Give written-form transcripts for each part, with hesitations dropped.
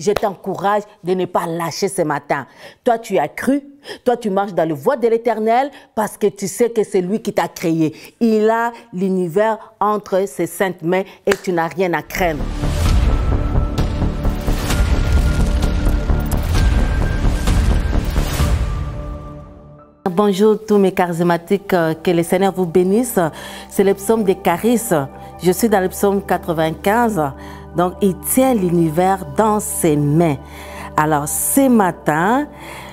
je t'encourage de ne pas lâcher ce matin. Toi, tu as cru, toi, tu marches dans la voie de l'Éternel parce que tu sais que c'est lui qui t'a créé. Il a l'univers entre ses saintes mains et tu n'as rien à craindre. Bonjour tous mes charismatiques, que le Seigneur vous bénisse. C'est le psaume de Caris. Je suis dans le psaume 95. Donc, il tient l'univers dans ses mains. Alors, ce matin,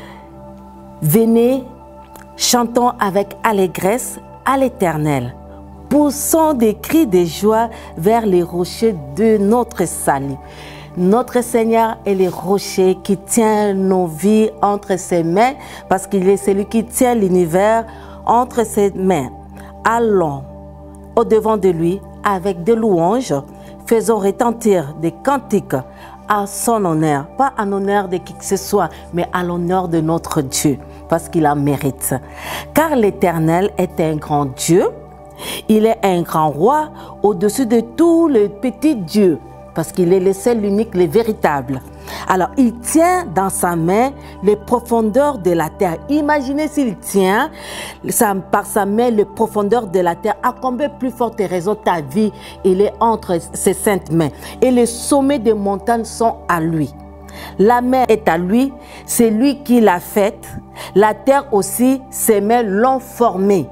venez, chantons avec allégresse à l'Éternel. Poussons des cris de joie vers les rochers de notre salut. Notre Seigneur est le rocher qui tient nos vies entre ses mains parce qu'il est celui qui tient l'univers entre ses mains. Allons au-devant de lui avec des louanges, faisons retentir des cantiques à son honneur, pas en honneur de qui que ce soit, mais à l'honneur de notre Dieu, parce qu'il en mérite. Car l'Éternel est un grand Dieu, il est un grand roi au-dessus de tous les petits dieux, parce qu'il est le seul, l'unique, le véritable. Alors, il tient dans sa main les profondeurs de la terre. Imaginez s'il tient par sa main les profondeurs de la terre. À combien plus forte raison ta vie, il est entre ses saintes mains. Et les sommets des montagnes sont à lui. La mer est à lui, c'est lui qui l'a faite. La terre aussi, ses mains l'ont formée.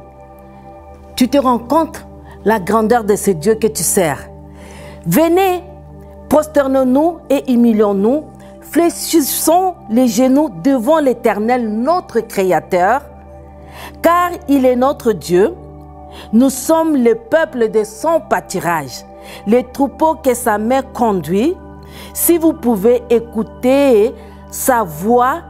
Tu te rends compte la grandeur de ce Dieu que tu sers. Venez, prosternons-nous et humilions-nous, fléchissons les genoux devant l'Éternel, notre Créateur, car il est notre Dieu. Nous sommes le peuple de son pâturage, les troupeaux que sa main conduit. Si vous pouvez écouter sa voix,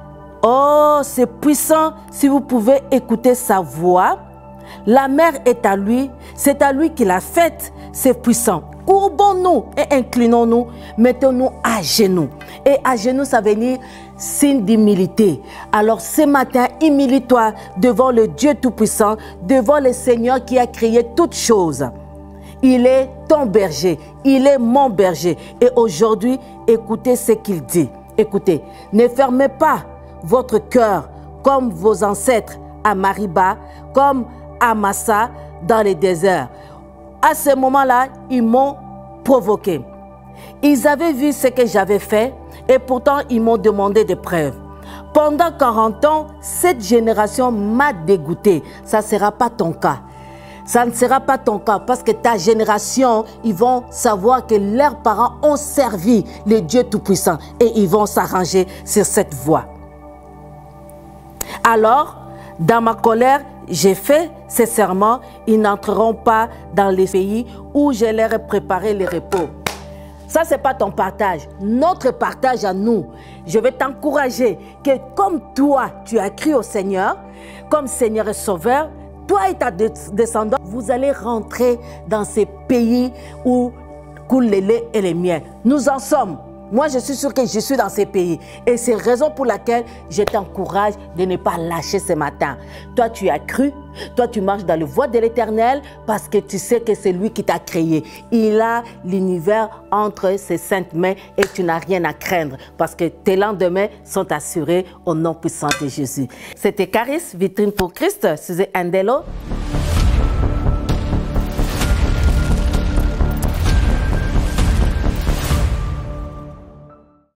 oh, c'est puissant, si vous pouvez écouter sa voix, la mer est à lui, c'est à lui qu'il a faite, c'est puissant. Courbons-nous et inclinons-nous, mettons-nous à genoux. Et à genoux, ça veut dire signe d'humilité. Alors ce matin, humilie-toi devant le Dieu Tout-Puissant, devant le Seigneur qui a créé toutes choses. Il est ton berger, il est mon berger. Et aujourd'hui, écoutez ce qu'il dit. Écoutez, ne fermez pas votre cœur comme vos ancêtres à Mariba, comme à Massa dans les déserts. À ce moment-là, ils m'ont provoqué. Ils avaient vu ce que j'avais fait et pourtant ils m'ont demandé des preuves. Pendant 40 ans, cette génération m'a dégoûté. Ça ne sera pas ton cas. Ça ne sera pas ton cas parce que ta génération, ils vont savoir que leurs parents ont servi le Dieu Tout-Puissant et ils vont s'arranger sur cette voie. Alors, dans ma colère, j'ai fait ces serments, ils n'entreront pas dans les pays où je leur ai préparé le repos. Ça, ce n'est pas ton partage. Notre partage à nous, je vais t'encourager que comme toi, tu as cru au Seigneur, comme Seigneur et Sauveur, toi et ta descendance, vous allez rentrer dans ces pays où coule le lait et les miels. Nous en sommes. Moi, je suis sûr que je suis dans ces pays. Et c'est la raison pour laquelle je t'encourage de ne pas lâcher ce matin. Toi, tu as cru. Toi, tu marches dans la voie de l'Éternel parce que tu sais que c'est lui qui t'a créé. Il a l'univers entre ses saintes mains et tu n'as rien à craindre parce que tes lendemains sont assurés au nom puissant de Jésus. C'était Caris, vitrine pour Christ. Suzy Andelo.